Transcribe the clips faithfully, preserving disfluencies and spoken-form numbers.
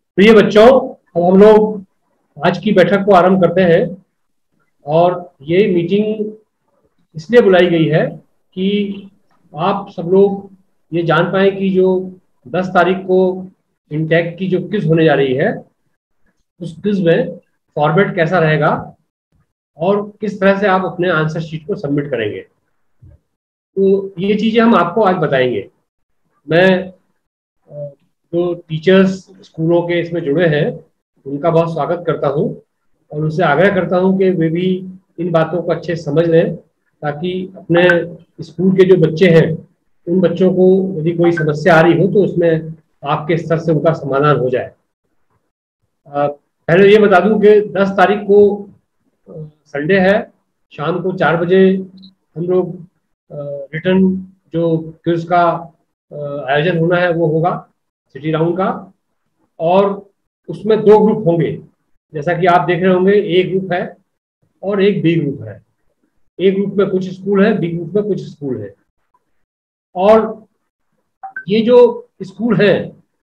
प्रिय बच्चों, अब हम लोग आज की बैठक को आरंभ करते हैं। और ये मीटिंग इसलिए बुलाई गई है कि आप सब लोग ये जान पाए कि जो दस तारीख को इंटेक की जो क्विज होने जा रही है, उस क्विज में फॉर्मेट कैसा रहेगा और किस तरह से आप अपने आंसर शीट को सबमिट करेंगे। तो ये चीज़ें हम आपको आज बताएंगे। मैं जो टीचर्स स्कूलों के इसमें जुड़े हैं उनका बहुत स्वागत करता हूं और उनसे आग्रह करता हूं कि वे भी इन बातों को अच्छे से समझ लें, ताकि अपने स्कूल के जो बच्चे हैं उन बच्चों को यदि कोई समस्या आ रही हो तो उसमें आपके स्तर से उनका समाधान हो जाए। पहले ये बता दूं कि दस तारीख को संडे है, शाम को चार बजे हम लोग रिटर्न जो क्विज का आयोजन होना है वो होगा सिटी राउंड का, और उसमें दो ग्रुप होंगे। जैसा कि आप देख रहे होंगे, ए ग्रुप है और एक बी ग्रुप है। ए ग्रुप में कुछ स्कूल है, बी ग्रुप में कुछ स्कूल है। और ये जो स्कूल हैं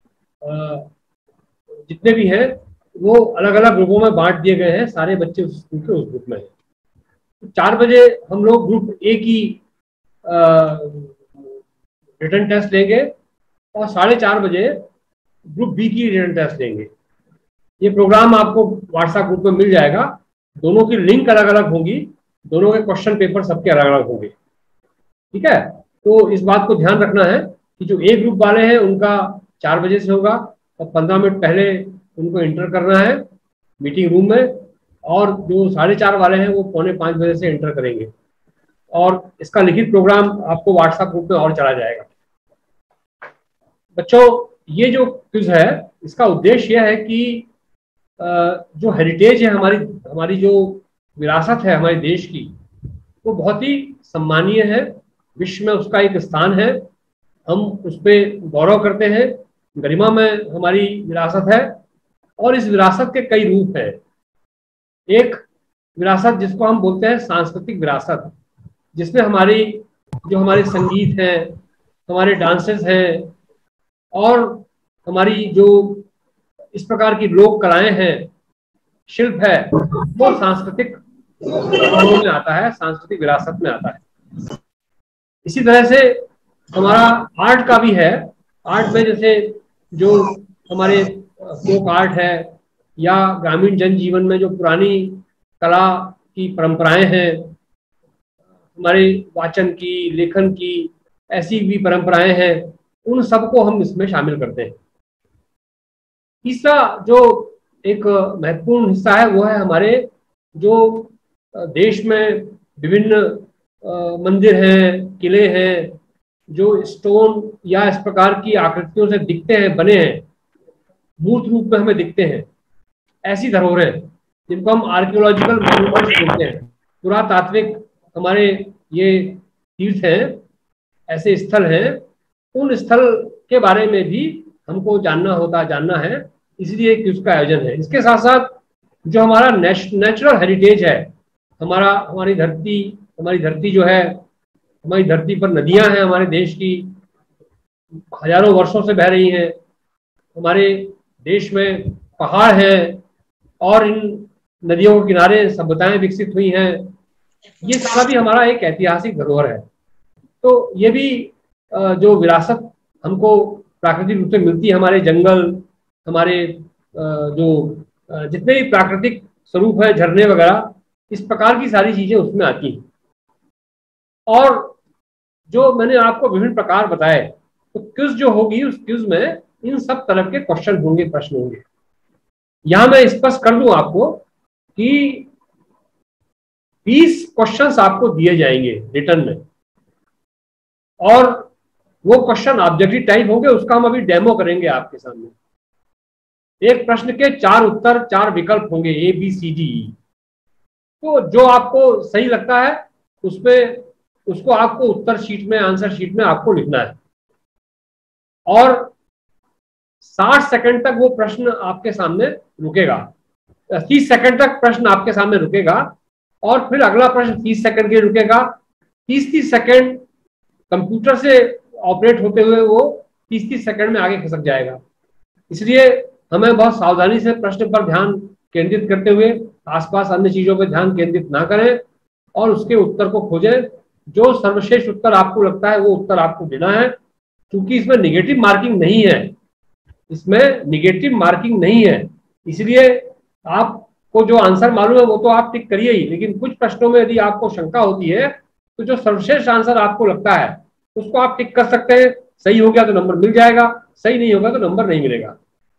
जितने भी हैं वो अलग अलग ग्रुपों में बांट दिए गए हैं। सारे बच्चे उस स्कूल के उस ग्रुप में हैं। चार बजे हम लोग ग्रुप ए की रिटर्न टेस्ट लेंगे और साढ़े चार बजे ग्रुप बी की रिटर्न टेस्ट लेंगे। ये प्रोग्राम आपको व्हाट्सएप ग्रुप में मिल जाएगा। दोनों की लिंक अलग अलग होंगी, दोनों के क्वेश्चन पेपर सबके अलग अलग होंगे। ठीक है, तो इस बात को ध्यान रखना है कि जो ए ग्रुप वाले हैं उनका चार बजे से होगा और पंद्रह मिनट पहले उनको इंटर करना है मीटिंग रूम में, और जो साढ़े चार वाले हैं वो पौने पाँच बजे से इंटर करेंगे। और इसका लिखित प्रोग्राम आपको व्हाट्सएप ग्रुप में और चला जाएगा। बच्चों, ये जो क्विज है इसका उद्देश्य यह है कि जो हेरिटेज है, हमारी हमारी जो विरासत है हमारे देश की, वो बहुत ही सम्मानीय है। विश्व में उसका एक स्थान है, हम उस पर गौरव करते हैं। गरिमा में हमारी विरासत है और इस विरासत के कई रूप हैं। एक विरासत जिसको हम बोलते हैं सांस्कृतिक विरासत, जिसमें हमारी जो हमारे संगीत हैं, हमारे डांसेस हैं और हमारी जो इस प्रकार की लोक कलाएं हैं, शिल्प है, वो सांस्कृतिक में आता है, सांस्कृतिक विरासत में आता है। इसी तरह से हमारा आर्ट का भी है। आर्ट में जैसे जो हमारे फोक आर्ट है या ग्रामीण जनजीवन में जो पुरानी कला की परंपराएं हैं, हमारे वाचन की, लेखन की ऐसी भी परंपराएं हैं, उन सबको हम इसमें शामिल करते हैं। तीसरा जो एक महत्वपूर्ण हिस्सा है वो है हमारे जो देश में विभिन्न मंदिर हैं, किले हैं, जो स्टोन या इस प्रकार की आकृतियों से दिखते हैं, बने हैं, मूर्त रूप में हमें दिखते हैं। ऐसी धरोहरें जिनको हम आर्कियोलॉजिकल मॉन्यूमेंट्स बोलते हैं, पुरातात्विक हमारे ये तीर्थ हैं, ऐसे स्थल हैं, उन स्थल के बारे में भी हमको जानना होता जानना है, इसलिए क्विज का आयोजन है। इसके साथ साथ जो हमारा नेचुरल हेरिटेज है, हमारा हमारी धरती हमारी धरती जो है, हमारी धरती पर नदियां हैं, हमारे देश की हजारों वर्षों से बह रही हैं, हमारे देश में पहाड़ हैं और इन नदियों के किनारे सभ्यताएं विकसित हुई हैं। ये सारा भी हमारा एक ऐतिहासिक धरोहर है। तो ये भी जो विरासत हमको प्राकृतिक रूप से मिलती है, हमारे जंगल, हमारे जो जितने भी प्राकृतिक स्वरूप है, झरने वगैरह, इस प्रकार की सारी चीजें उसमें आती हैं। और जो मैंने आपको विभिन्न प्रकार बताए, तो क्विज जो होगी उस क्विज में इन सब तरह के क्वेश्चन होंगे, प्रश्न होंगे। यहां मैं स्पष्ट कर दूं आपको कि बीस क्वेश्चंस आपको दिए जाएंगे रिटर्न में, और वो क्वेश्चन ऑब्जेक्टिव टाइप होंगे। उसका हम अभी डेमो करेंगे आपके सामने। एक प्रश्न के चार उत्तर, चार विकल्प होंगे, ए बी सी डी ई। तो जो आपको सही लगता है उस पे उसको आपको उत्तर शीट में, आंसर शीट में आपको लिखना है। और साठ सेकंड तक वो प्रश्न आपके सामने रुकेगा, तीस सेकंड तक प्रश्न आपके सामने रुकेगा और फिर अगला प्रश्न तीस सेकंड के रुकेगा। तीस तीस सेकंड कंप्यूटर से ऑपरेट होते हुए वो तीस तीस सेकंड में आगे खिसक जाएगा। इसलिए हमें बहुत सावधानी से प्रश्न पर ध्यान केंद्रित करते हुए आसपास अन्य चीजों पर ध्यान केंद्रित ना करें और उसके उत्तर को खोजें। जो सर्वश्रेष्ठ उत्तर आपको लगता है वो उत्तर आपको देना है। क्योंकि इसमें निगेटिव मार्किंग नहीं है, इसमें निगेटिव मार्किंग नहीं है, इसलिए आपको जो आंसर मालूम है वो तो आप टिक करिए ही, लेकिन कुछ प्रश्नों में यदि आपको शंका होती है तो जो सर्वश्रेष्ठ आंसर आपको लगता है उसको आप टिक कर सकते हैं। सही हो गया तो नंबर मिल जाएगा, सही नहीं होगा तो नंबर नहीं मिलेगा।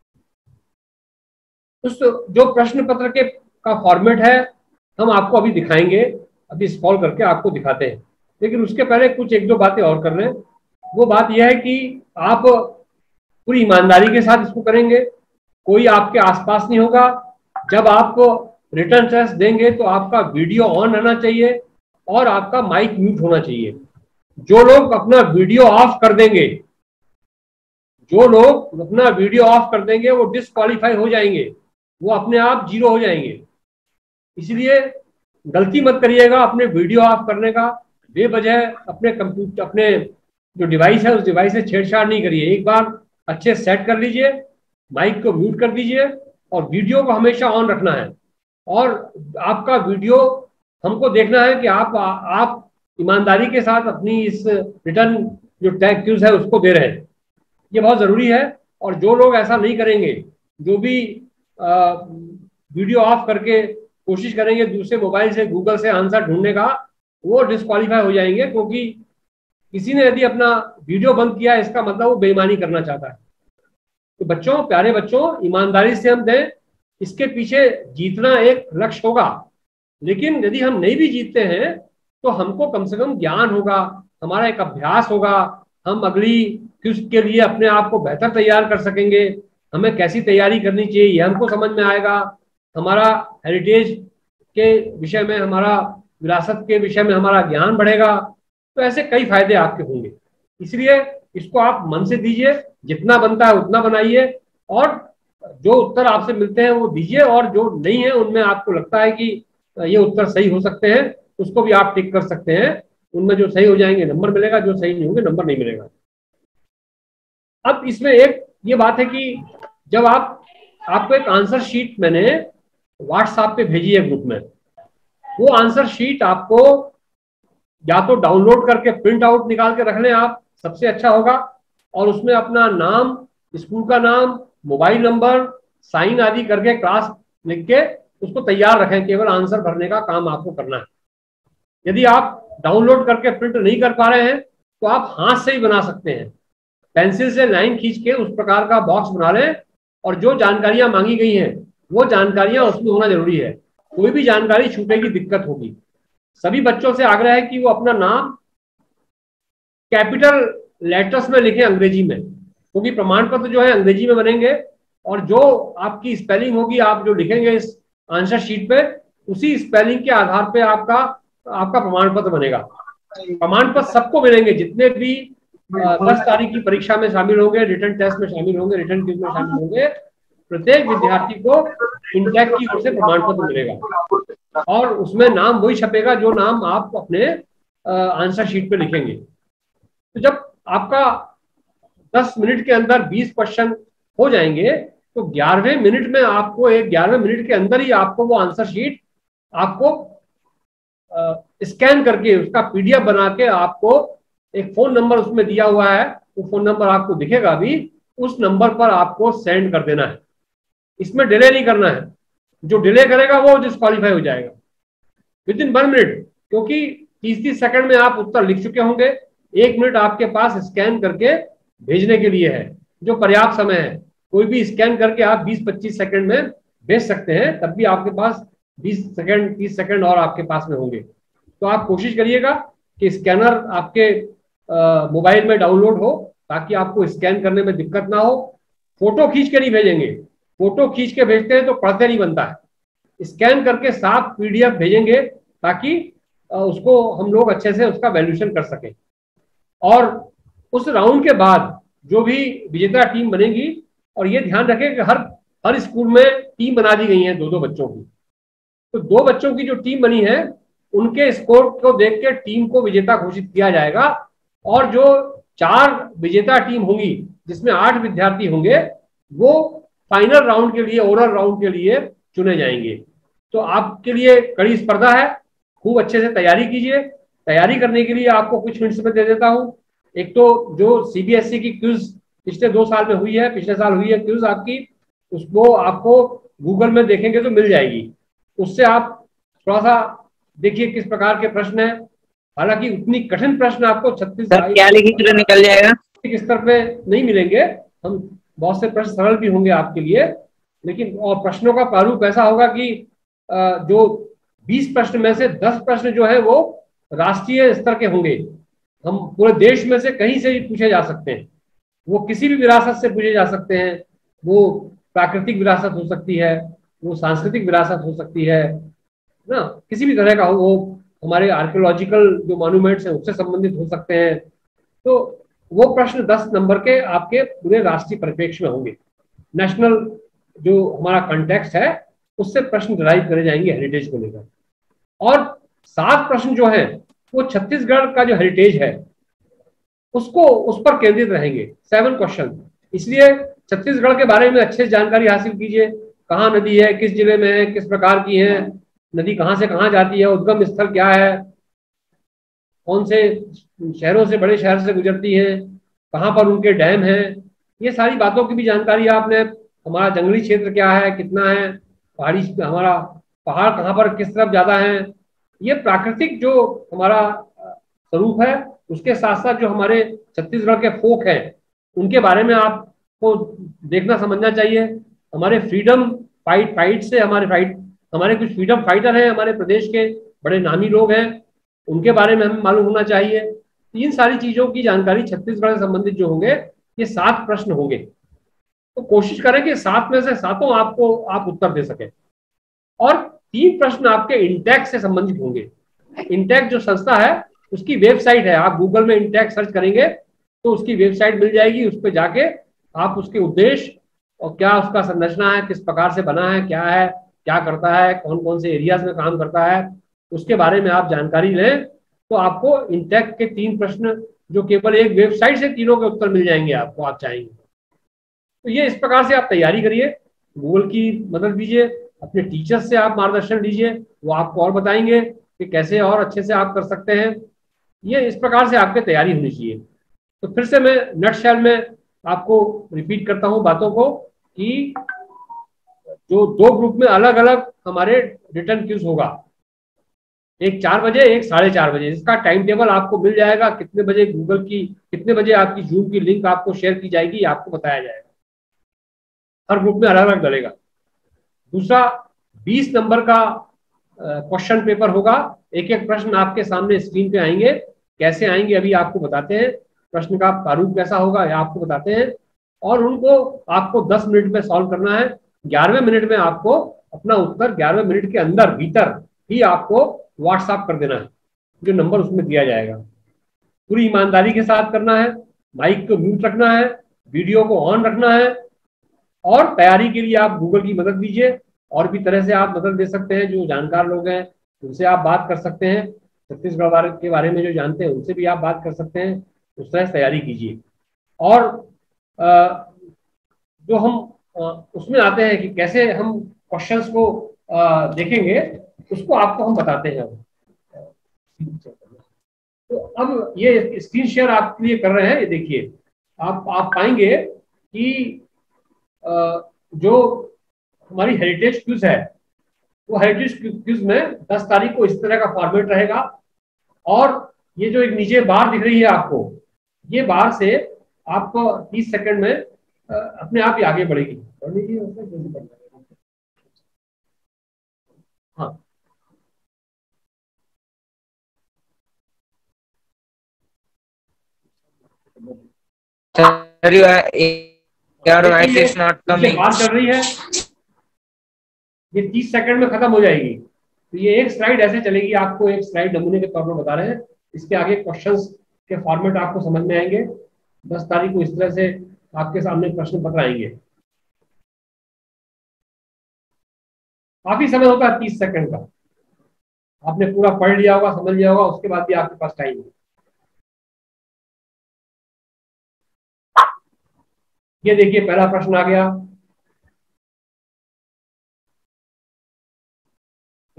उस जो प्रश्न पत्र के का फॉर्मेट है हम आपको अभी दिखाएंगे, अभी स्क्रॉल करके आपको दिखाते हैं, लेकिन उसके पहले कुछ एक दो बातें और कर लें। वो बात यह है कि आप पूरी ईमानदारी के साथ इसको करेंगे, कोई आपके आसपास नहीं होगा। जब आप रिटर्न टेस्ट देंगे तो आपका वीडियो ऑन रहना चाहिए और आपका माइक म्यूट होना चाहिए। जो लोग अपना वीडियो ऑफ कर देंगे जो लोग अपना वीडियो ऑफ कर देंगे वो डिस्क्वालीफाई हो जाएंगे, वो अपने आप जीरो हो जाएंगे। इसलिए गलती मत करिएगा अपने वीडियो ऑफ करने का, बेवजह अपने कंप्यूटर अपने जो डिवाइस है उस डिवाइस से छेड़छाड़ नहीं करिए। एक बार अच्छे सेट कर लीजिए, माइक को म्यूट कर दीजिए और वीडियो को हमेशा ऑन रखना है। और आपका वीडियो हमको देखना है कि आप आप ईमानदारी के साथ अपनी इस रिटर्न जो टैग क्यूज है उसको दे रहे हैं, ये बहुत जरूरी है। और जो लोग ऐसा नहीं करेंगे, जो भी आ, वीडियो ऑफ करके कोशिश करेंगे दूसरे मोबाइल से गूगल से आंसर ढूंढने का, वो डिस्क्वालीफाई हो जाएंगे। क्योंकि किसी ने यदि अपना वीडियो बंद किया इसका मतलब वो बेईमानी करना चाहता है। तो बच्चों, प्यारे बच्चों, ईमानदारी से हम दें, इसके पीछे जीतना एक लक्ष्य होगा, लेकिन यदि हम नहीं भी जीतते हैं तो हमको कम से कम ज्ञान होगा, हमारा एक अभ्यास होगा, हम अगली क्विज के लिए अपने आप को बेहतर तैयार कर सकेंगे। हमें कैसी तैयारी करनी चाहिए ये हमको समझ में आएगा, हमारा हेरिटेज के विषय में, हमारा विरासत के विषय में हमारा ज्ञान बढ़ेगा। तो ऐसे कई फायदे आपके होंगे, इसलिए इसको आप मन से दीजिए, जितना बनता है उतना बनाइए और जो उत्तर आपसे मिलते हैं वो दीजिए, और जो नहीं है उनमें आपको लगता है कि ये उत्तर सही हो सकते हैं उसको भी आप टिक कर सकते हैं। उनमें जो सही हो जाएंगे नंबर मिलेगा, जो सही नहीं होंगे नंबर नहीं मिलेगा। अब इसमें एक ये बात है कि जब आप आपको एक आंसर शीट मैंने व्हाट्सएप पे भेजी है ग्रुप में, वो आंसर शीट आपको या तो डाउनलोड करके प्रिंट आउट निकाल के रख लें आप, सबसे अच्छा होगा, और उसमें अपना नाम, स्कूल का नाम, मोबाइल नंबर, साइन आदि करके क्लास लिख के उसको तैयार रखें। केवल आंसर भरने का काम आपको करना है। यदि आप डाउनलोड करके प्रिंट नहीं कर पा रहे हैं तो आप हाथ से ही बना सकते हैं, पेंसिल से लाइन खींच के उस प्रकार का बॉक्स बना लें और जो जानकारियां मांगी गई हैं वो जानकारियां उसमें होना जरूरी है। कोई भी जानकारी छूटेगी दिक्कत होगी। सभी बच्चों से आग्रह है कि वो अपना नाम कैपिटल लेटर्स में लिखें अंग्रेजी में, क्योंकि प्रमाण पत्र जो है अंग्रेजी में बनेंगे और जो आपकी स्पेलिंग होगी, आप जो लिखेंगे इस आंसर शीट पे, उसी स्पेलिंग के आधार पे आपका आपका प्रमाण पत्र बनेगा। प्रमाण पत्र सबको मिलेंगे, जितने भी दस तारीख की परीक्षा में शामिल होंगे, रिटर्न टेस्ट में शामिल होंगे, रिटर्न क्विज में शामिल होंगे, प्रत्येक विद्यार्थी को इंटेक की ओर से प्रमाण पत्र मिलेगा और उसमें नाम वही छपेगा जो नाम आप अपने आंसर शीट पे लिखेंगे। तो जब आपका दस मिनट के अंदर बीस क्वेश्चन हो जाएंगे तो ग्यारहवें मिनट में आपको एक ग्यारहवें मिनट के अंदर ही आपको वो आंसर शीट आपको स्कैन करके उसका पीडीएफ बना के आपको एक फोन नंबर उसमें दिया हुआ है, वो फोन नंबर आपको दिखेगा अभी, उस नंबर पर आपको सेंड कर देना है। इसमें डिले नहीं करना है, जो डिले करेगा वो डिस्क्वालीफाई हो जाएगा विद इन वन मिनट, क्योंकि तीस तीस सेकंड में आप उत्तर लिख चुके होंगे। एक मिनट आपके पास स्कैन करके भेजने के लिए है, जो पर्याप्त समय है। कोई भी स्कैन करके आप बीस पच्चीस सेकंड में भेज सकते हैं, तब भी आपके पास बीस सेकंड तीस सेकंड और आपके पास में होंगे। तो आप कोशिश करिएगा कि स्कैनर आपके मोबाइल में डाउनलोड हो ताकि आपको स्कैन करने में दिक्कत ना हो। फोटो खींच के नहीं भेजेंगे, फोटो खींच के भेजते हैं तो पढ़ते नहीं बनता है। स्कैन करके साफ पीडीएफ भेजेंगे ताकि उसको हम लोग अच्छे से उसका वैल्यूएशन कर सकें। और उस राउंड के बाद जो भी विजेता टीम बनेगी, और ये ध्यान रखें कि हर हर स्कूल में टीम बना दी गई है दो दो बच्चों की, तो दो बच्चों की जो टीम बनी है उनके स्कोर को देख के टीम को विजेता घोषित किया जाएगा। और जो चार विजेता टीम होंगी जिसमें आठ विद्यार्थी होंगे, वो फाइनल राउंड के लिए, ओरल राउंड के लिए चुने जाएंगे। तो आपके लिए कड़ी स्पर्धा है, खूब अच्छे से तैयारी कीजिए। तैयारी करने के लिए आपको कुछ हिंट्स में दे देता हूँ। एक तो जो सीबीएसई की क्विज पिछले दो साल में हुई है, पिछले साल हुई है क्विज आपकी, उसको आपको गूगल में देखेंगे तो मिल जाएगी। उससे आप थोड़ा सा देखिए किस प्रकार के प्रश्न है। हालांकि उतनी कठिन प्रश्न आपको छत्तीस क्या लिखी तो निकल जाएगा स्तर पे नहीं मिलेंगे। हम बहुत से प्रश्न सरल भी होंगे आपके लिए, लेकिन और प्रश्नों का प्रारूप ऐसा होगा कि जो बीस प्रश्न में से दस प्रश्न जो है वो राष्ट्रीय स्तर के होंगे। हम पूरे देश में से कहीं से भी पूछे जा सकते हैं, वो किसी भी विरासत से पूछे जा सकते हैं। वो प्राकृतिक विरासत हो सकती है, वो सांस्कृतिक विरासत हो सकती है ना, किसी भी तरह का हो, वो हमारे आर्कियोलॉजिकल जो मॉन्यूमेंट्स हैं उससे संबंधित हो सकते हैं। तो वो प्रश्न दस नंबर के आपके पूरे राष्ट्रीय परिप्रेक्ष्य में होंगे। नेशनल जो हमारा कंटेक्स्ट है उससे प्रश्न डिराइव करे जाएंगे हेरिटेज को लेकर। और सात प्रश्न जो है वो छत्तीसगढ़ का जो हेरिटेज है उसको उस पर केंद्रित रहेंगे, सेवन क्वेश्चन। इसलिए छत्तीसगढ़ के बारे में अच्छे से जानकारी हासिल कीजिए। कहाँ नदी है, किस जिले में है, किस प्रकार की है नदी, कहाँ से कहाँ जाती है, उद्गम स्थल क्या है, कौन से शहरों से, बड़े शहर से गुजरती है, कहाँ पर उनके डैम है, ये सारी बातों की भी जानकारी आपने। हमारा जंगली क्षेत्र क्या है, कितना है, पहाड़ी हमारा पहाड़ कहाँ पर किस तरफ ज्यादा है, ये प्राकृतिक जो हमारा स्वरूप है उसके साथ साथ जो हमारे छत्तीसगढ़ के फोक हैं उनके बारे में आपको देखना समझना चाहिए। हमारे फ्रीडम फाइट फाइट से हमारे फाइट हमारे कुछ फ्रीडम फाइटर हैं हमारे प्रदेश के, बड़े नामी लोग हैं, उनके बारे में हमें मालूम होना चाहिए। इन सारी चीजों की जानकारी छत्तीसगढ़ से संबंधित जो होंगे, ये सात प्रश्न होंगे। तो कोशिश करें कि सात में से सातों आपको आप उत्तर दे सकें। और तीन प्रश्न आपके इंटेक से संबंधित होंगे। इंटेक जो संस्था है उसकी वेबसाइट है, आप गूगल में इंटेक सर्च करेंगे तो उसकी वेबसाइट मिल जाएगी। उस पर जाके आप उसके उद्देश्य और क्या उसका संरचना है, किस प्रकार से बना है, क्या है, क्या करता है, कौन कौन से एरियाज में काम करता है, उसके बारे में आप जानकारी लें तो आपको इंटेक के तीन प्रश्न जो केवल एक वेबसाइट से तीनों के उत्तर मिल जाएंगे आपको, आप चाहेंगे तो। ये इस प्रकार से आप तैयारी करिए, गूगल की मदद लीजिए, अपने टीचर्स से आप मार्गदर्शन लीजिए, वो आपको और बताएंगे कि कैसे और अच्छे से आप कर सकते हैं। ये इस प्रकार से आपकी तैयारी होनी चाहिए। तो फिर से मैं नटशेल में आपको रिपीट करता हूं बातों को कि जो दो ग्रुप में अलग अलग हमारे रिटर्न क्यूज होगा, एक चार बजे, एक साढ़े चार बजे। इसका टाइम टेबल आपको मिल जाएगा, कितने बजे गूगल की, कितने बजे आपकी जूम की लिंक आपको शेयर की जाएगी, आपको बताया जाएगा। हर ग्रुप में अलग अलग डलेगा। दूसरा, बीस नंबर का क्वेश्चन पेपर होगा। एक एक प्रश्न आपके सामने स्क्रीन पे आएंगे, कैसे आएंगे अभी आपको बताते हैं, प्रश्न का प्रारूप कैसा होगा यह आपको बताते हैं, और उनको आपको दस मिनट में सॉल्व करना है। ग्यारहवें मिनट में आपको अपना उत्तर ग्यारहवें मिनट के अंदर भीतर ही आपको व्हाट्सएप कर देना है, जो नंबर उसमें दिया जाएगा। पूरी ईमानदारी के साथ करना है, माइक को म्यूट रखना है, वीडियो को ऑन रखना है, और तैयारी के लिए आप गूगल की मदद लीजिए। और भी तरह से आप मदद दे सकते हैं, जो जानकार लोग हैं उनसे आप बात कर सकते हैं, छत्तीसगढ़ के बारे में जो जानते हैं उनसे भी आप बात कर सकते हैं। उस तरह से तैयारी कीजिए। और जो हम उसमें आते हैं कि कैसे हम क्वेश्चंस को देखेंगे, उसको आपको हम बताते हैं। तो अब ये स्क्रीन शेयर आपके लिए कर रहे हैं, ये देखिए आप आप पाएंगे कि जो हमारी हेरिटेज क्विज है वो हेरिटेज क्विज में दस तारीख को इस तरह का फॉर्मेट रहेगा। और ये जो एक नीचे बार दिख रही है आपको, ये बार से आपको तीस सेकंड में अपने आप ही आगे बढ़ेगी। हाँ, बात चल रही है, ये तीस सेकंड में खत्म हो जाएगी। तो ये एक स्लाइड ऐसे चलेगी, आपको एक स्लाइड नमूने के तौर पर बता रहे हैं। इसके आगे क्वेश्चंस के फॉर्मेट आपको समझ में आएंगे। दस तारीख को इस तरह से आपके सामने प्रश्न पत्र आएंगे। काफी समय होता है तीस सेकंड का, आपने पूरा पढ़ लिया होगा, समझ लिया होगा, उसके बाद भी आपके पास टाइम है। ये देखिए पहला प्रश्न आ गया,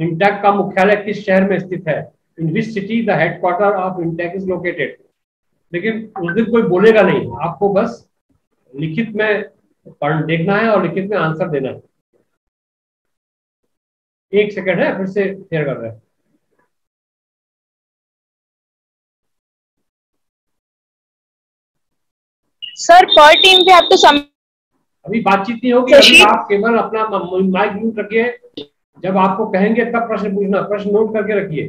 इंटेक का मुख्यालय किस शहर में स्थित है? In which city the headquarter of INTACH is located. लेकिन उस दिन कोई बोलेगा नहीं, आपको बस लिखित में पढ़ देखना है और लिखित में आंसर देना है। एक सेकंड है, फिर से शेयर कर रहे हैं। सर पर टीम पे आपको सम... अभी बातचीत नहीं होगी, अभी आप केवल अपना माइक म्यूट रखिए। जब आपको कहेंगे तब प्रश्न पूछना, प्रश्न नोट करके रखिए।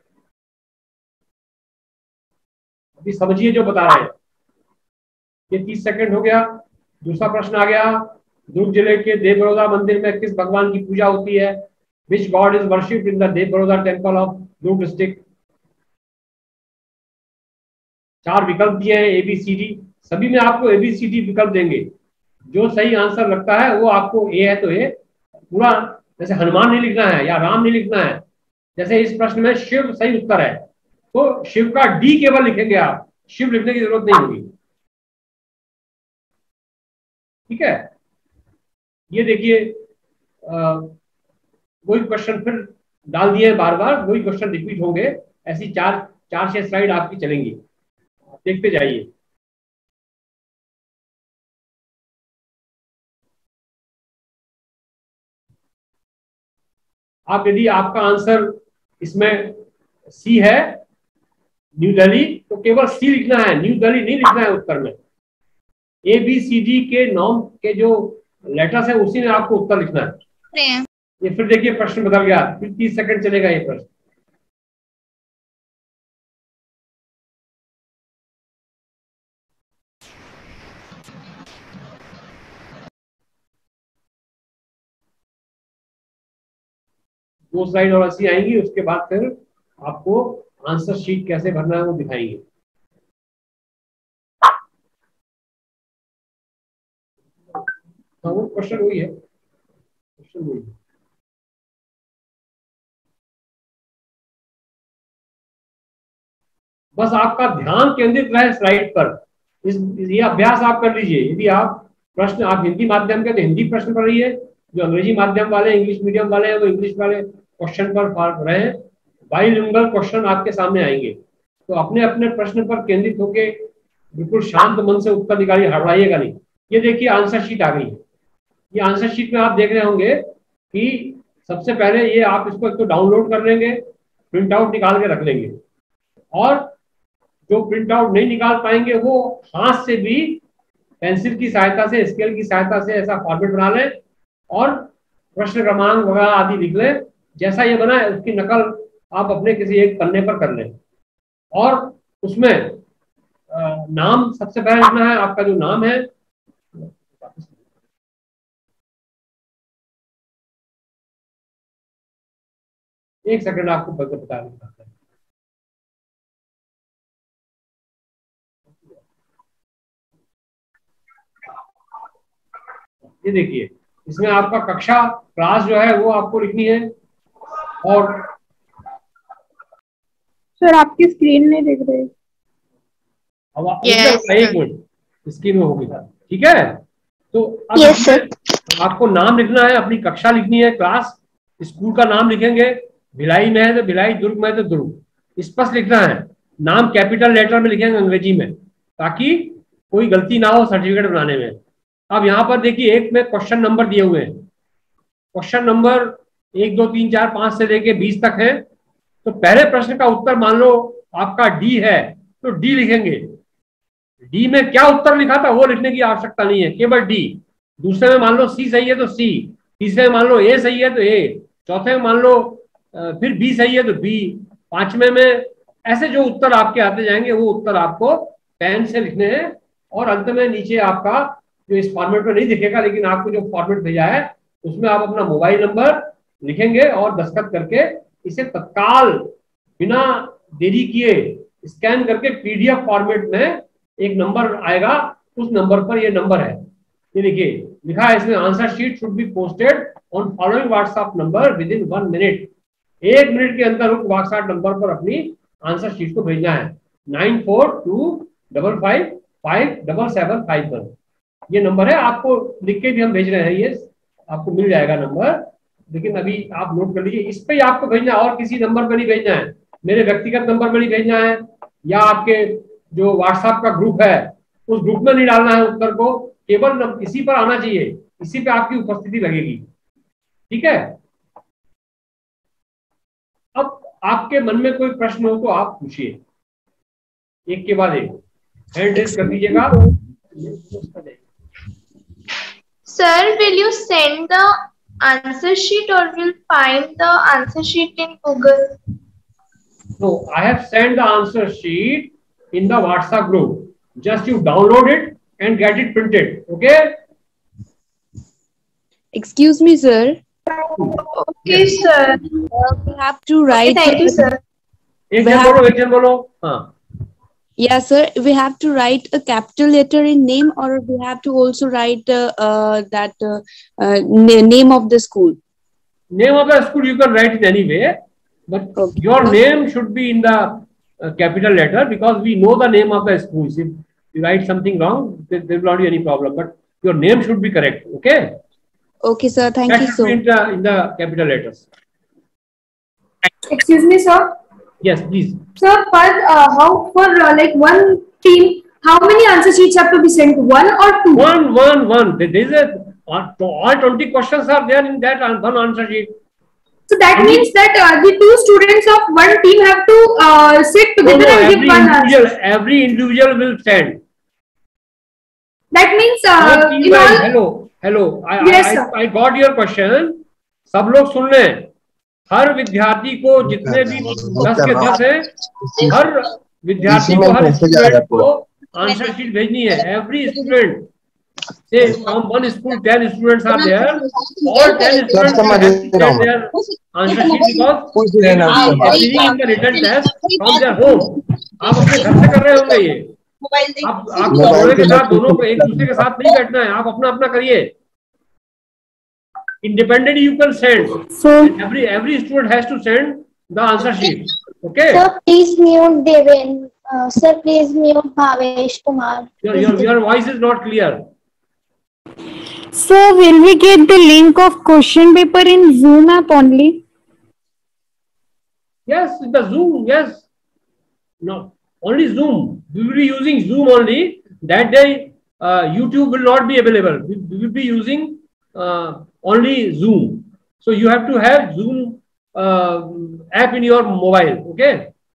अभी समझिए जो बता रहे हैं। ये तीस सेकंड हो गया। दूसरा प्रश्न आ गया, दुर्ग जिले के देव बड़ौदा मंदिर में किस भगवान की पूजा होती है? Which god is worshipped in the Dev Baroda temple of Durg district? चार विकल्प दिए हैं, एबीसीडी। सभी में आपको एबीसीडी विकल्प देंगे। जो सही आंसर लगता है वो आपको ए है तो ए पूरा, जैसे हनुमान नहीं लिखना है या राम नहीं लिखना है। जैसे इस प्रश्न में शिव सही उत्तर है तो शिव का डी केवल लिखेंगे आप, शिव लिखने की जरूरत नहीं होगी। ठीक है, ये देखिए वही क्वेश्चन फिर डाल दिए बार बार, वही क्वेश्चन रिपीट होंगे। ऐसी चार चार छह स्लाइड आपकी चलेंगी, देखते जाइए। आप यदि आपका आंसर इसमें सी है न्यू दिल्ली, तो केवल सी लिखना है, न्यू दिल्ली नहीं लिखना है उत्तर में। ए बी सी डी के नॉर्म के जो लेटर्स है उसी में आपको उत्तर लिखना है। ये फिर देखिए प्रश्न बदल गया, फिर तीस सेकंड चलेगा ये प्रश्न। दो स्लाइड और ऐसी आएंगी, उसके बाद फिर आपको आंसर शीट कैसे भरना है वो दिखाएंगे। हाँ वो क्वेश्चन वही है, क्वेश्चन वही है। बस आपका ध्यान केंद्रित रहे स्लाइड पर। इस ये अभ्यास आप कर लीजिए। यदि आप प्रश्न, आप हिंदी माध्यम के तो हिंदी प्रश्न पढ़ रही है, जो अंग्रेजी माध्यम वाले इंग्लिश मीडियम वाले हैं वो इंग्लिश वाले क्वेश्चन पर रहे। बाइलिंगुअल क्वेश्चन आपके सामने आएंगे, तो अपने अपने प्रश्न पर केंद्रित होके बिल्कुल शांत मन से उत्तर निकालिए, हड़बड़ाइएगा नहीं। ये देखिए आंसर शीट आ गई है। ये आंसर शीट में आप देख रहे होंगे कि सबसे पहले ये आप इसको एक तो डाउनलोड कर लेंगे, प्रिंट आउट निकाल के रख लेंगे, और जो प्रिंट आउट नहीं निकाल पाएंगे वो हाथ से भी पेंसिल की सहायता से, स्केल की सहायता से ऐसा फॉर्मेट बना लें और प्रश्न क्रमांक वगैरह आदि लिख लें। जैसा ये बना है उसकी नकल आप अपने किसी एक पन्ने पर कर लें, और उसमें नाम सबसे पहले लिखना है, आपका जो नाम है। एक सेकंड आपको बता बता ये देखिए, इसमें आपका कक्षा क्लास जो है वो आपको लिखनी है। और सर आपकी स्क्रीन नहीं दिख रही। अब yes, एक मिनट स्क्रीन में होगी, ठीक है। तो अब yes, आपको नाम लिखना है, अपनी कक्षा लिखनी है, क्लास, स्कूल का नाम लिखेंगे। भिलाई में है तो भिलाई, दुर्ग में है तो दुर्ग, स्पष्ट लिखना है। नाम कैपिटल लेटर में लिखेंगे अंग्रेजी में, ताकि कोई गलती ना हो सर्टिफिकेट बनाने में। अब यहाँ पर देखिए एक में क्वेश्चन नंबर दिए हुए हैं। क्वेश्चन नंबर एक दो तीन चार पांच से लेके बीस तक है। तो पहले प्रश्न का उत्तर मान लो आपका डी है तो डी लिखेंगे। डी में क्या उत्तर लिखा था वो लिखने की आवश्यकता नहीं है, केवल डी। दूसरे में मान लो सी सही है तो सी, तीसरे में मान लो ए सही है तो ए, चौथे में मान लो फिर बी सही है तो बी, पांचवें में, ऐसे जो उत्तर आपके आते जाएंगे वो उत्तर आपको पेन से लिखने हैं। और अंत में नीचे आपका जो इस फॉर्मेट में नहीं दिखेगा, लेकिन आपको जो फॉर्मेट भेजा है उसमें आप अपना मोबाइल नंबर लिखेंगे और दस्तखत करके इसे तत्काल बिना देरी किए स्कैन करके पीडीएफ फॉर्मेट में एक नंबर आएगा, उस नंबर पर ये नंबर है, ये देखिए लिखा है इसमें, answer sheet should be posted on following WhatsApp number within one minute. एक मिनट के अंदर उस व्हाट्सएप नंबर पर अपनी आंसर शीट को भेजना है। Nine four two double five five double seven five one ये नंबर है। आपको लिख के भी हम भेज रहे हैं, ये आपको मिल जाएगा नंबर। लेकिन अभी आप नोट कर लीजिए, इस पे ही आपको भेजना है और किसी नंबर पर नहीं भेजना है, मेरे व्यक्तिगत नंबर पर नहीं भेजना है, या आपके जो व्हाट्सएप का ग्रुप है उस ग्रुप में नहीं डालना है उत्तर को, केवल इसी पर आना चाहिए, इसी पे आपकी उपस्थिति लगेगी। ठीक है। अब आपके मन में कोई प्रश्न हो तो आप पूछिए, एक के बाद एक हैंड रेज कर दीजिएगा। Sir, will you send the answer sheet or will find the answer sheet in Google? No, I have sent the answer sheet in the WhatsApp group. Just you download it and get it printed. Okay? Excuse me, sir. Okay, sir. Uh, we have to write. Okay, thank you, sir. एक जन बोलो, एक जन बोलो। हाँ। Yeah, sir. We have to write a capital letter in name, or we have to also write uh, uh, that uh, uh, na- name of the school. Name of the school you can write it anyway, but Okay. your name should be in the uh, capital letter, because we know the name of the schools. If you write something wrong, there, there will not be any problem. But your name should be correct. Okay. Okay, sir. Thank That you should so be in much. the, in the capital letters. Excuse me, sir. Yes, please. Sir, for uh, how for uh, like one team, how many answer sheets have to be sent? One or two? One, one, one. There is a all all twenty questions are there in that an- one answer sheet. So that means that uh, the two students of one team have to uh, sit No, together no, and give every one individual, answer. every individual will send. That means Not uh, team in wise. all. Hello, hello. I, Yes, I, sir. I, I got your question. सब लोग सुन लें। हर विद्यार्थी को, जितने भी दस के दस हैं, हर विद्यार्थी को, हर स्टूडेंट को आंसर शीट भेजनी है। Every student, say from one school ten students are there, all ten students will have to send their answer sheet, because they will be appearing in the written test from their home. आप अपने घर से कर रहे होंगे ये, आप आपको दोनों के साथ, दोनों को एक दूसरे के साथ नहीं बैठना है, आप अपना अपना करिए। Independently you can send. So, Every every student has to send the answer sheet. Okay. Sir, please mute Deven. Uh, sir, please mute Bhavesh Kumar. Your your your voice is not clear. so will we get the link of question paper in Zoom app only? Yes, the Zoom. Yes. No, only Zoom. We will be using Zoom only. That day, uh, YouTube will not be available. We, we will be using uh, only Zoom. So you have to have Zoom uh, app in your mobile. Okay.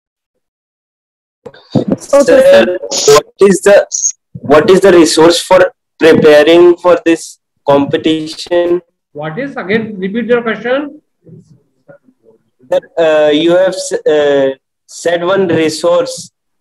Sir, what is the what is the resource for preparing for this competition? What is, again? Repeat your question. Sir, uh, you have s- uh, said one resource.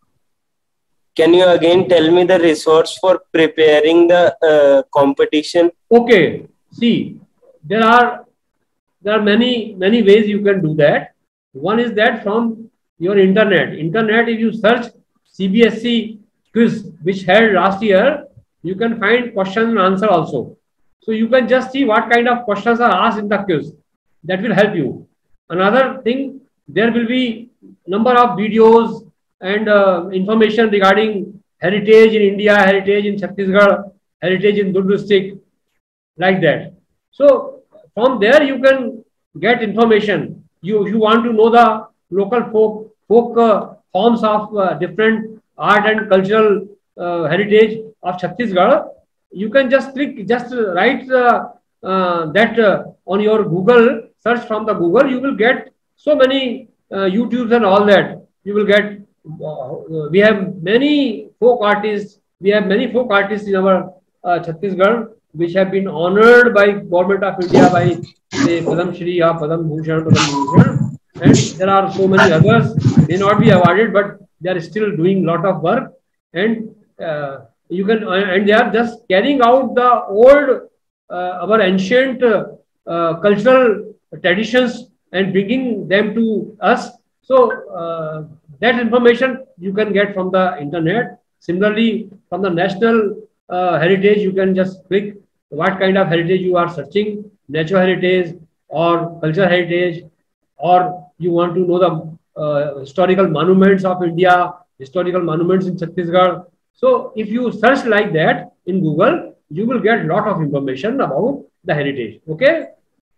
Can you again tell me the resource for preparing the uh, competition? Okay. See, there are there are many many ways you can do that. One is that from your internet. Internet, if you search C B S E quiz which held last year, you can find question and answer also. So you can just see what kind of questions are asked in the quiz. That will help you. Another thing, there will be number of videos and uh, information regarding heritage in India, heritage in Chhattisgarh, heritage in Durg district, like that. So from there you can get information. You you want to know the local folk folk uh, forms of uh, different art and cultural uh, heritage of Chhattisgarh. You can just click, just write uh, uh, that uh, on your Google search. From the Google you will get so many uh, YouTubes and all that. You will get. Uh, we have many folk artists. We have many folk artists in our uh, Chhattisgarh, which have been honored by Government of India by say Padam Shri or Padam Bhushan, Padam Bhushan, and there are so many others. May not be awarded, but they are still doing lot of work, and uh, you can and they are just carrying out the old uh, our ancient uh, uh, cultural traditions and bringing them to us. So uh, that information you can get from the internet. Similarly, from the national uh, heritage, you can just click what kind of heritage you are searching, natural heritage or cultural heritage, or you want to know the uh, historical monuments of India, historical monuments in Chhattisgarh. So if you search like that in Google, you will get lot of information about the heritage. Okay.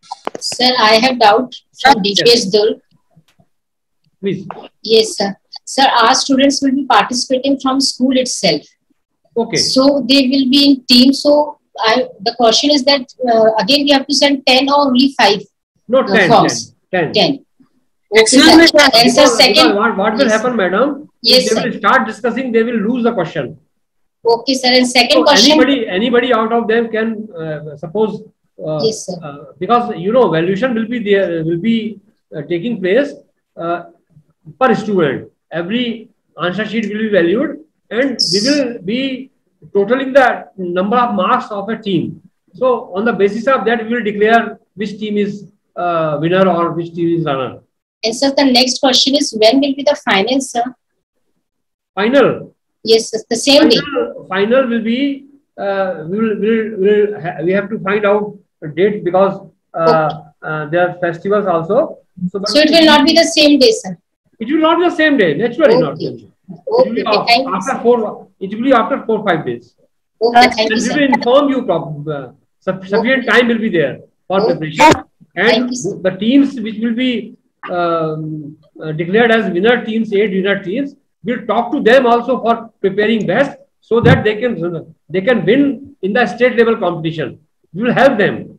Sir, I have doubt from D P S Dul. Please. Yes, sir. Sir, our students will be participating from school itself. Okay. So they will be in team. So I, the question is that uh, again we have to send ten or only five? No, uh, ten, forms. ten. ten. ten. Excuse me, sir. And sir, Because, second. because what, what will Yes, happen, sir. madam? Yes, if they sir. will start discussing, they will lose the question. Okay, sir. And second So question. anybody, anybody out of them can uh, suppose. Uh, Yes, sir. Uh, because you know, valuation will be there, will be uh, taking place uh, per student. Every answer sheet will be valued, and we will be totaling the number of marks of a team. So on the basis of that, we will declare which team is uh, winner or which team is runner. And sir, the next question is when will be the final, sir? Final. Yes, sir. The same day. Final, final will be. Uh, we will. We will. We, will ha we have to find out a date because uh, Okay. uh, there are festivals also. So, but So it will not be the same day, sir. It will not be the same day. Naturally, not. Okay. It will Okay, be okay, af- thank you, after sir. four. It will be after four five days. Okay, thank you, And we sir. will inform you. prob- Uh, suf- sufficient time will be there for Okay. preparation. And Thank you, sir. the teams which will be um, uh, declared as winner teams, eight winner teams, will talk to them also for preparing best, so that they can they can win in the state level competition. We will help them.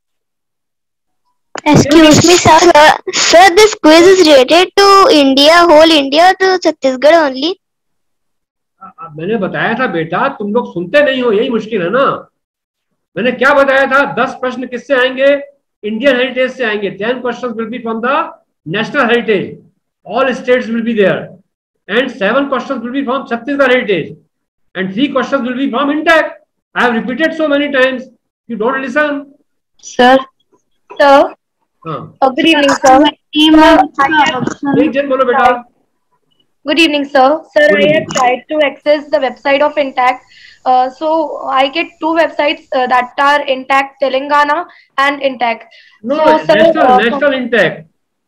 Excuse me, sir. Sir, sir, this quiz is related to India, whole India, or to Chhattisgarh only? अ- अ- मैंने बताया था बेटा, तुम लोग सुनते नहीं हो, यही मुश्किल है ना। मैंने क्या बताया था? दस प्रश्न किससे आएंगे? इंडियन हेरिटेज से आएंगे। Ten questions will be from the national heritage, all states will be there, and seven questions will be from Chhattisgarh heritage, and three questions will be from Intact. I have repeated so many times. You don't listen. Sir, sir, हाँ, uh, good evening, sir. Team Uh, member I का have- option. एक जन बोलो बेटा। Good evening, sir. Sir, Good I have evening. tried to access the website of Intact. Uh, so I get two websites uh, that are Intact Telangana and Intact. No, So, no, sir, national, uh, national Intact.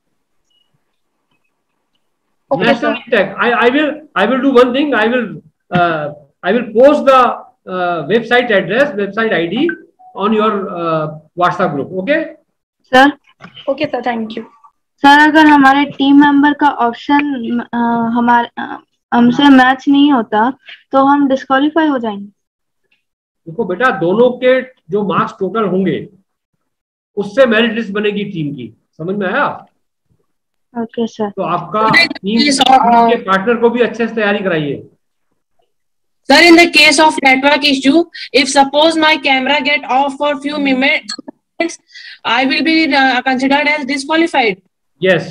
Okay, National sir. Intact. I, I will, I will do one thing. I will, uh, I will post the uh, website address, website I D on your uh, WhatsApp group. Okay? Sir Okay, sir. Thank you. Sir अगर हमारे team member का option हमारे अ, हमसे match नहीं होता तो हम disqualify हो जाएंगे। देखो बेटा, दोनों के जो मार्क्स टोटल होंगे उससे मेरिट लिस्ट बनेगी टीम की। समझ में आया? Okay sir. तो आपका टीम टीम के पार्टनर को भी अच्छे से तैयारी कराइए। Sir, in the case of network issue, if suppose my camera get off for few minutes, I will be uh, considered as disqualified. Yes.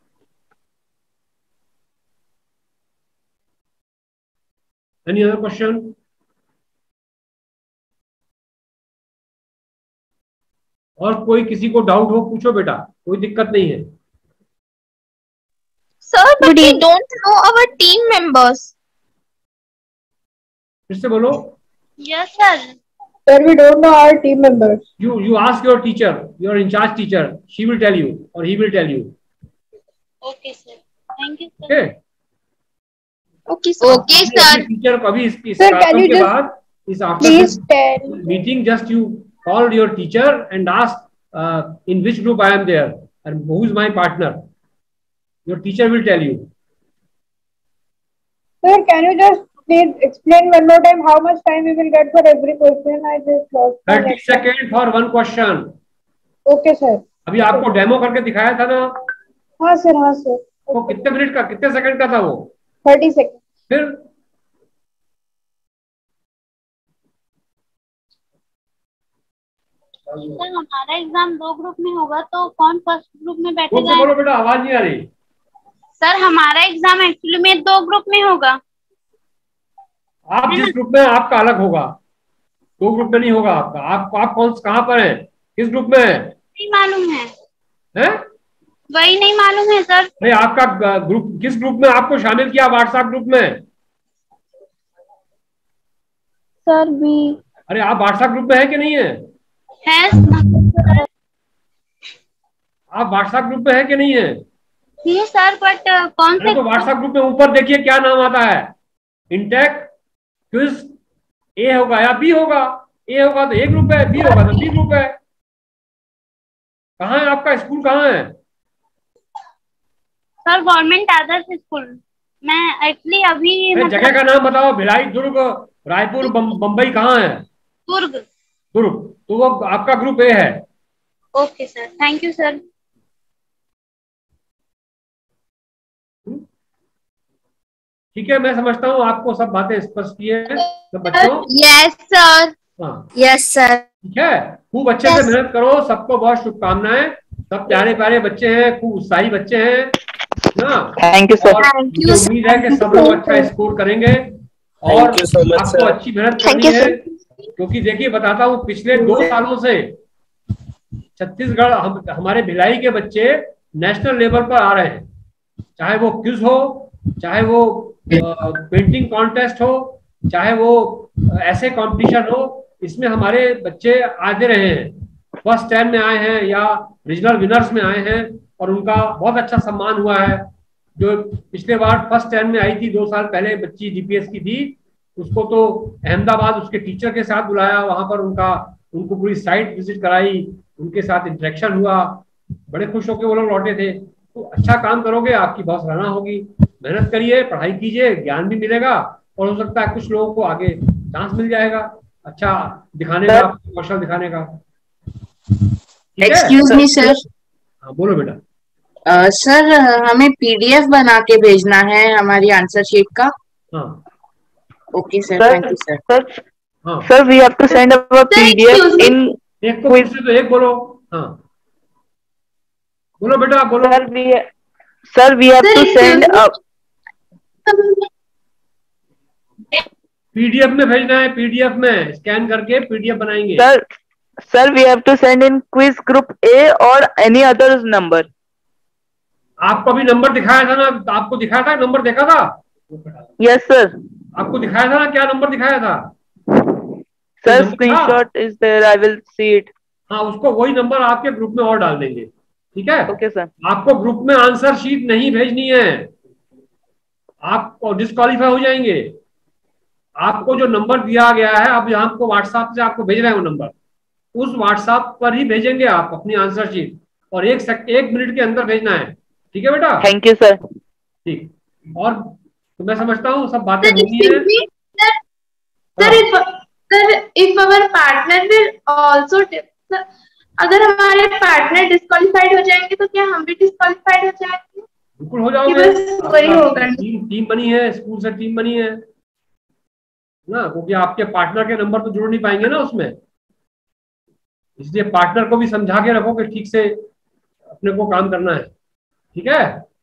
Any other question? और कोई किसी को डाउट हो पूछो बेटा, कोई दिक्कत नहीं है। Sir, but we don't know our team members. फिर से बोलो। Yes, sir. Sir, we don't know our team members. You you ask your teacher, your in charge teacher. She will tell you or he will tell you. Okay, sir. Thank you, sir. Okay? Okay, sir. Okay, sir. Teacher को अभी इस इस Sir, can कार्यक्रम you के just बाद इस after Please tell. meeting just you call your teacher and ask uh, in which group I am there and who is my partner. Your teacher will tell you. Sir, can you just please explain one more time how much time we will get for every question? I just lost. my thirty network. Second for one question. Okay, sir. अभी आपको demo करके दिखाया था ना, हाँ sir, हाँ sir. वो कितने मिनट का, कितने सेकंड का था वो? Thirty seconds. फिर सर हमारा एग्जाम दो ग्रुप में होगा तो कौन फर्स्ट ग्रुप में बोल बैठेगा? से बोलो बेटा, आवाज नहीं आ रही। सर हमारा एग्जाम एक्चुअली में दो ग्रुप में होगा। आप जिस ग्रुप में हैं, आपका अलग होगा, दो ग्रुप में नहीं होगा आपका। आप आप कौन कहाँ पर हैं, किस ग्रुप में हैं? नहीं मालूम है, हैं? वही नहीं मालूम है सर। नहीं, आपका ग्रुप किस ग्रुप में आपको शामिल किया व्हाट्सएप ग्रुप में? सर भी अरे आप व्हाट्सएप ग्रुप में है कि नहीं है? है। आप व्हाट्सएप ग्रुप में है कि नहीं है? नहीं सर, बट कौन अरे से तो व्हाट्सएप ग्रुप में ऊपर देखिए क्या नाम आता है, इंटेक्ट क्विज। ए होगा या बी होगा? ए होगा तो ए ग्रुप है, बी होगा तो बी ग्रुप है। कहाँ है आपका स्कूल, कहाँ है? Sir government Adarsh school. मैं एक्चुअली अभी अरे जगह का नाम बताओ, भिलाई, दुर्ग, रायपुर, बम्बई, कहाँ है? दुर्ग। दुर्ग। तो वो आपका ग्रुप ए है। Okay sir, thank you sir. ठीक है, मैं समझता हूँ आपको सब बातें स्पष्ट की है सब बच्चों। Yes sir. हाँ यस सर। ठीक है, खूब अच्छे से मेहनत करो, सबको बहुत शुभकामनाएं। सब प्यारे प्यारे बच्चे हैं, खूब उत्साही बच्चे हैं ना। Thank you sir. और मुझे उम्मीद है कि सब लोग अच्छा स्कोर करेंगे और आपको अच्छी मेहनत करनी है, क्योंकि देखिए बताता हूँ पिछले दो सालों से छत्तीसगढ़ हम हमारे भिलाई के बच्चे नेशनल लेवल पर आ रहे हैं, चाहे वो क्विज हो, चाहे वो पेंटिंग कॉन्टेस्ट हो, चाहे वो ऐसे कंपटीशन हो, इसमें हमारे बच्चे आते रहे हैं, फर्स्ट टेन में आए हैं या रीजनल विनर्स में आए हैं और उनका बहुत अच्छा सम्मान हुआ है। जो पिछले बार फर्स्ट टेन में आई थी दो साल पहले बच्ची जीपीएस की थी, उसको तो अहमदाबाद उसके टीचर के साथ बुलाया, वहां पर उनका उनको पूरी साइट विजिट कराई, उनके साथ इंटरेक्शन हुआ, बड़े खुश होकर वो लोग लौटे थे। तो अच्छा काम करोगे, आपकी बहुत सराहना होगी। मेहनत करिए, पढ़ाई कीजिए, ज्ञान भी मिलेगा और हो सकता है कुछ लोगों को आगे चांस मिल जाएगा अच्छा दिखाने का, कौशल दिखाने का। Excuse me sir. हाँ बोलो बेटा। सर uh, हमें पीडीएफ बना के भेजना है हमारी आंसर शीट का। हाँ okay sir, thank you sir. Sir हाँ sir we have to send our PDF in एक को पूछे तो एक बोलो। हाँ बोलो बेटा बोलो। Sir we sir we have to send a PDF में भेजना है, पीडीएफ में स्कैन करके पीडीएफ बनाएंगे। Sir sir we have to send in quiz group A और एनी अदर नंबर। आपको अभी नंबर दिखाया था ना, आपको दिखाया था नंबर, देखा था? Yes sir. आपको दिखाया था ना, क्या नंबर दिखाया था? Sir screenshot is there, I will see it. हाँ उसको वही नंबर आपके ग्रुप में और डाल देंगे, ठीक है? Okay sir. आपको आपको ग्रुप में आंसर शीट नहीं भेजनी है, आप डिस्क्वालीफाई हो जाएंगे। आपको जो नंबर दिया गया है, अब यहाँ आपको व्हाट्सएप से आपको भेज रहे हैं वो नंबर, उस व्हाट्सएप पर ही भेजेंगे आप अपनी आंसर शीट, और एक सक, एक मिनट के अंदर भेजना है, ठीक है बेटा? Thank you sir. ठीक, और तो मैं समझता हूँ सब बातें होनी है। Sir if sir if our partner will also, अगर हमारे पार्टनर डिस्क्वालिफाइड हो जाएंगे तो क्या हम भी डिस्क्वालिफाइड हो जाएंगे? बिल्कुल हो जाओगे, वही होगा। टीम टीम बनी है, स्कूल से टीम बनी है ना, क्योंकि आपके पार्टनर के नंबर तो जुड़ नहीं पाएंगे ना उसमें, इसलिए पार्टनर को भी समझा के रखो कि ठीक से अपने को काम करना है, ठीक है?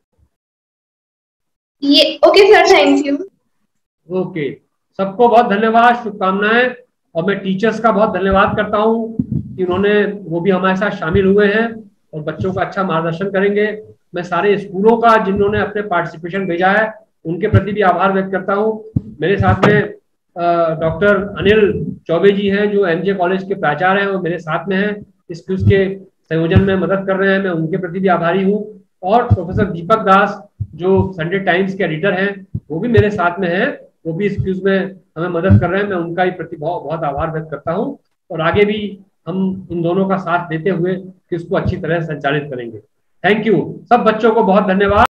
ये okay sir, thank you. Okay, सबको बहुत धन्यवाद, शुभकामनाएं। और मैं टीचर्स का बहुत धन्यवाद करता हूँ कि उन्होंने वो भी हमारे साथ शामिल हुए हैं और बच्चों का अच्छा मार्गदर्शन करेंगे। मैं सारे स्कूलों का जिन्होंने अपने पार्टिसिपेशन भेजा है उनके प्रति भी आभार व्यक्त करता हूँ। मेरे साथ में डॉक्टर अनिल चौबे जी हैं जो एमजे कॉलेज के प्राचार्य हैं, वो मेरे साथ में हैं, इस क्विज के संयोजन में मदद कर रहे हैं, मैं उनके प्रति भी आभारी हूँ। और प्रोफेसर दीपक दास जो संडे टाइम्स के एडिटर हैं वो भी मेरे साथ में हैं, वो भी इस क्विज में हमें मदद कर रहे हैं, मैं उनका भी प्रति बहुत बहुत आभार व्यक्त करता हूँ। और आगे भी हम इन दोनों का साथ देते हुए क्विज को अच्छी तरह संचालित करेंगे। थैंक यू, सब बच्चों को बहुत धन्यवाद।